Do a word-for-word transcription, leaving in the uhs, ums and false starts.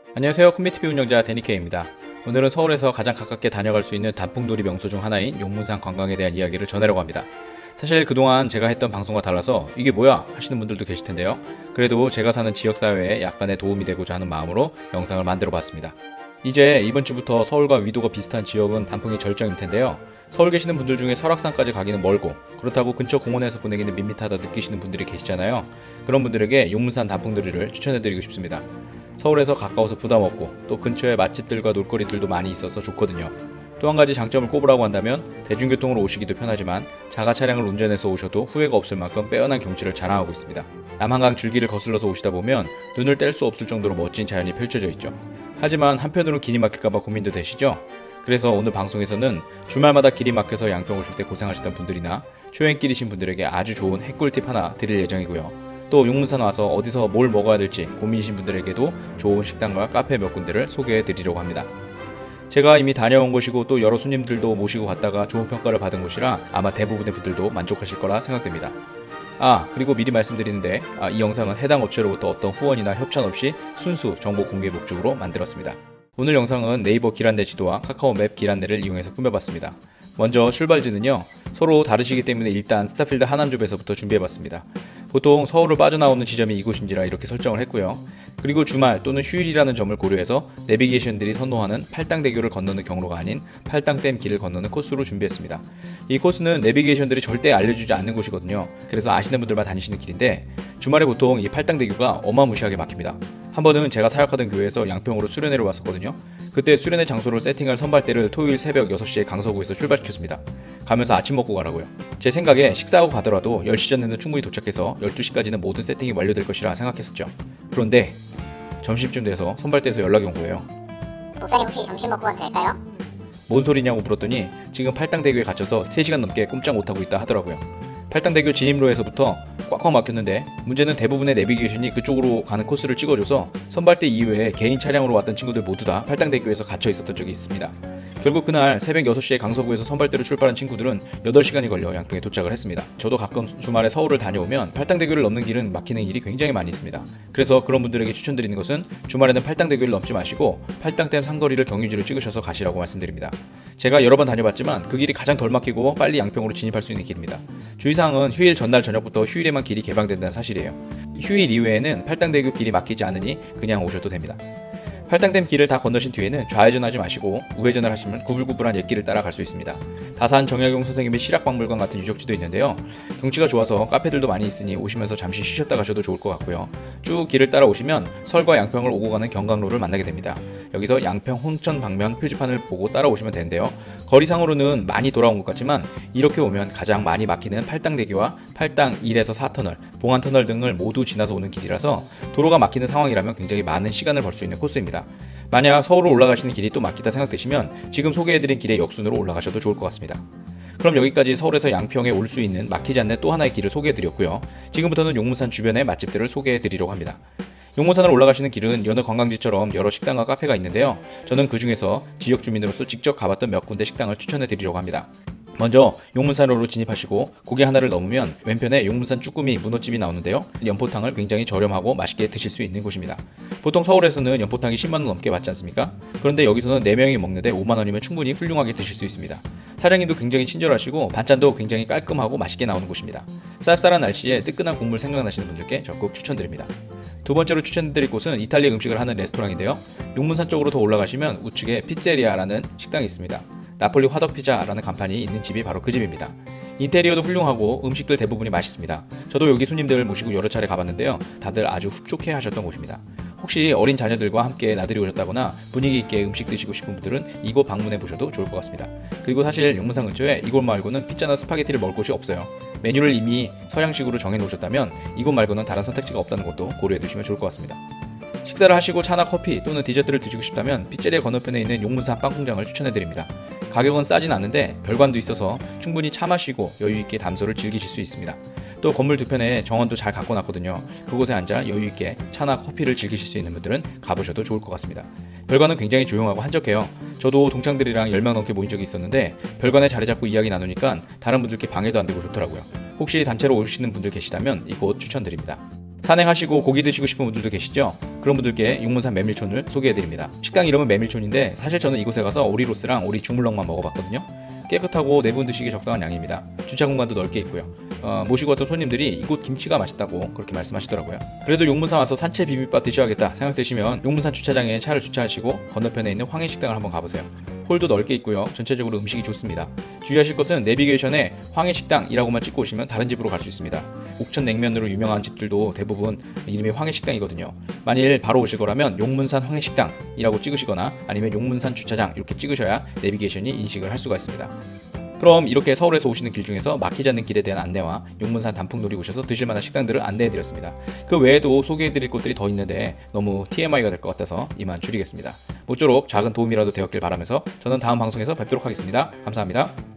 안녕하세요. 콤비티비 운영자 데니케이입니다. 오늘은 서울에서 가장 가깝게 다녀갈 수 있는 단풍돌이 명소 중 하나인 용문산 관광에 대한 이야기를 전하려고 합니다. 사실 그동안 제가 했던 방송과 달라서 이게 뭐야 하시는 분들도 계실 텐데요. 그래도 제가 사는 지역사회에 약간의 도움이 되고자 하는 마음으로 영상을 만들어 봤습니다. 이제 이번 주부터 서울과 위도가 비슷한 지역은 단풍이 절정일 텐데요. 서울 계시는 분들 중에 설악산까지 가기는 멀고 그렇다고 근처 공원에서 보내기는 밋밋하다 느끼시는 분들이 계시잖아요. 그런 분들에게 용문산 단풍돌이를 추천해드리고 싶습니다. 서울에서 가까워서 부담 없고 또 근처에 맛집들과 놀거리들도 많이 있어서 좋거든요. 또 한 가지 장점을 꼽으라고 한다면 대중교통으로 오시기도 편하지만 자가 차량을 운전해서 오셔도 후회가 없을 만큼 빼어난 경치를 자랑하고 있습니다. 남한강 줄기를 거슬러서 오시다 보면 눈을 뗄 수 없을 정도로 멋진 자연이 펼쳐져 있죠. 하지만 한편으로 길이 막힐까봐 고민도 되시죠? 그래서 오늘 방송에서는 주말마다 길이 막혀서 양평 오실 때 고생하셨던 분들이나 초행길이신 분들에게 아주 좋은 핵꿀팁 하나 드릴 예정이고요. 또 용문산 와서 어디서 뭘 먹어야 될지 고민이신 분들에게도 좋은 식당과 카페 몇 군데를 소개해 드리려고 합니다. 제가 이미 다녀온 곳이고 또 여러 손님들도 모시고 갔다가 좋은 평가를 받은 곳이라 아마 대부분의 분들도 만족하실 거라 생각됩니다. 아 그리고 미리 말씀드리는데 아, 이 영상은 해당 업체로부터 어떤 후원이나 협찬 없이 순수 정보 공개 목적으로 만들었습니다. 오늘 영상은 네이버 길안내 지도와 카카오맵 길안내를 이용해서 꾸며봤습니다. 먼저 출발지는요, 서로 다르시기 때문에 일단 스타필드 하남점에서부터 준비해봤습니다. 보통 서울을 빠져나오는 지점이 이곳인지라 이렇게 설정을 했고요. 그리고 주말 또는 휴일이라는 점을 고려해서 내비게이션들이 선호하는 팔당대교를 건너는 경로가 아닌 팔당댐 길을 건너는 코스로 준비했습니다. 이 코스는 내비게이션들이 절대 알려주지 않는 곳이거든요. 그래서 아시는 분들만 다니시는 길인데 주말에 보통 이 팔당대교가 어마무시하게 막힙니다. 한 번은 제가 사역하던 교회에서 양평으로 수련회를 왔었거든요. 그때 수련회 장소를 세팅할 선발대를 토요일 새벽 여섯 시에 강서구에서 출발시켰습니다. 가면서 아침 먹고 가라고요. 제 생각에 식사하고 가더라도 열 시 전에는 충분히 도착해서 열두 시까지는 모든 세팅이 완료될 것이라 생각했었죠. 그런데 점심쯤 돼서 선발대에서 연락이 온 거예요. 목사님 혹시 점심 먹고 가도 될까요? 뭔 소리냐고 물었더니 지금 팔당대교에 갇혀서 세 시간 넘게 꼼짝 못하고 있다 하더라고요. 팔당대교 진입로에서부터 꽉꽉 막혔는데 문제는 대부분의 내비게이션이 그쪽으로 가는 코스를 찍어줘서 선발대 이외에 개인 차량으로 왔던 친구들 모두 다 팔당대교에서 갇혀 있었던 적이 있습니다. 결국 그날 새벽 여섯 시에 강서구에서 선발대로 출발한 친구들은 여덟 시간이 걸려 양평에 도착을 했습니다. 저도 가끔 주말에 서울을 다녀오면 팔당대교를 넘는 길은 막히는 일이 굉장히 많이 있습니다. 그래서 그런 분들에게 추천드리는 것은 주말에는 팔당대교를 넘지 마시고 팔당댐 상거리를 경유지로 찍으셔서 가시라고 말씀드립니다. 제가 여러 번 다녀봤지만 그 길이 가장 덜 막히고 빨리 양평으로 진입할 수 있는 길입니다. 주의사항은 휴일 전날 저녁부터 휴일에만 길이 개방된다는 사실이에요. 휴일 이외에는 팔당대교 길이 막히지 않으니 그냥 오셔도 됩니다. 팔당댐 길을 다 건너신 뒤에는 좌회전하지 마시고 우회전을 하시면 구불구불한 옛길을 따라 갈 수 있습니다. 다산 정약용 선생님의 실학박물관 같은 유적지도 있는데요. 경치가 좋아서 카페들도 많이 있으니 오시면서 잠시 쉬셨다 가셔도 좋을 것 같고요. 쭉 길을 따라 오시면 설과 양평을 오고 가는 경강로를 만나게 됩니다. 여기서 양평 홍천 방면 표지판을 보고 따라오시면 되는데요. 거리상으로는 많이 돌아온 것 같지만 이렇게 오면 가장 많이 막히는 팔당대교와 팔당 일에서 사 터널, 봉안터널 등을 모두 지나서 오는 길이라서 도로가 막히는 상황이라면 굉장히 많은 시간을 벌 수 있는 코스입니다. 만약 서울로 올라가시는 길이 또 막히다 생각되시면 지금 소개해드린 길의 역순으로 올라가셔도 좋을 것 같습니다. 그럼 여기까지 서울에서 양평에 올 수 있는 막히지 않는 또 하나의 길을 소개해드렸고요. 지금부터는 용문산 주변의 맛집들을 소개해드리려고 합니다. 용문산을 올라가시는 길은 여느 관광지처럼 여러 식당과 카페가 있는데요. 저는 그 중에서 지역 주민으로서 직접 가봤던 몇 군데 식당을 추천해드리려고 합니다. 먼저 용문산로로 진입하시고 고개 하나를 넘으면 왼편에 용문산 쭈꾸미 문어집이 나오는데요. 연포탕을 굉장히 저렴하고 맛있게 드실 수 있는 곳입니다. 보통 서울에서는 연포탕이 십만 원 넘게 받지 않습니까? 그런데 여기서는 네 명이 먹는데 오만 원이면 충분히 훌륭하게 드실 수 있습니다. 사장님도 굉장히 친절하시고 반찬도 굉장히 깔끔하고 맛있게 나오는 곳입니다. 쌀쌀한 날씨에 뜨끈한 국물 생각나시는 분들께 적극 추천드립니다. 두 번째로 추천드릴 곳은 이탈리아 음식을 하는 레스토랑인데요. 용문산 쪽으로 더 올라가시면 우측에 피제리아라는 식당이 있습니다. 나폴리 화덕피자라는 간판이 있는 집이 바로 그 집입니다. 인테리어도 훌륭하고 음식들 대부분이 맛있습니다. 저도 여기 손님들 모시고 여러 차례 가봤는데요. 다들 아주 흡족해 하셨던 곳입니다. 혹시 어린 자녀들과 함께 나들이 오셨다거나 분위기 있게 음식 드시고 싶은 분들은 이곳 방문해 보셔도 좋을 것 같습니다. 그리고 사실 용문산 근처에 이곳 말고는 피자나 스파게티를 먹을 곳이 없어요. 메뉴를 이미 서양식으로 정해 놓으셨다면 이곳 말고는 다른 선택지가 없다는 것도 고려해 두시면 좋을 것 같습니다. 식사를 하시고 차나 커피 또는 디저트를 드시고 싶다면 피제리아 건너편에 있는 용문산 빵공장을 추천해 드립니다. 가격은 싸진 않은데 별관도 있어서 충분히 차 마시고 여유있게 담소를 즐기실 수 있습니다. 또 건물 두 편에 정원도 잘 가꿔놨거든요. 그곳에 앉아 여유있게 차나 커피를 즐기실 수 있는 분들은 가보셔도 좋을 것 같습니다. 별관은 굉장히 조용하고 한적해요. 저도 동창들이랑 열 명 넘게 모인 적이 있었는데 별관에 자리 잡고 이야기 나누니까 다른 분들께 방해도 안 되고 좋더라고요. 혹시 단체로 오시는 분들 계시다면 이곳 추천드립니다. 산행하시고 고기 드시고 싶은 분들도 계시죠? 그런 분들께 용문산 메밀촌을 소개해드립니다. 식당 이름은 메밀촌인데 사실 저는 이곳에 가서 오리로스랑 오리 주물럭만 먹어봤거든요. 깨끗하고 네 분 드시기 적당한 양입니다. 주차 공간도 넓게 있고요. 어, 모시고 왔던 손님들이 이곳 김치가 맛있다고 그렇게 말씀하시더라고요. 그래도 용문산 와서 산채 비빔밥 드셔야겠다 생각되시면 용문산 주차장에 차를 주차하시고 건너편에 있는 황해식당을 한번 가보세요. 홀도 넓게 있고요. 전체적으로 음식이 좋습니다. 주의하실 것은 내비게이션에 황해식당이라고만 찍고 오시면 다른 집으로 갈 수 있습니다. 옥천 냉면으로 유명한 집들도 대부분 이름이 황해식당이거든요. 만일 바로 오실 거라면 용문산 황해식당이라고 찍으시거나 아니면 용문산 주차장 이렇게 찍으셔야 내비게이션이 인식을 할 수가 있습니다. 그럼 이렇게 서울에서 오시는 길 중에서 막히지 않는 길에 대한 안내와 용문산 단풍놀이 오셔서 드실만한 식당들을 안내해드렸습니다. 그 외에도 소개해드릴 곳들이 더 있는데 너무 티엠아이가 될 것 같아서 이만 줄이겠습니다. 모쪼록 작은 도움이라도 되었길 바라면서 저는 다음 방송에서 뵙도록 하겠습니다. 감사합니다.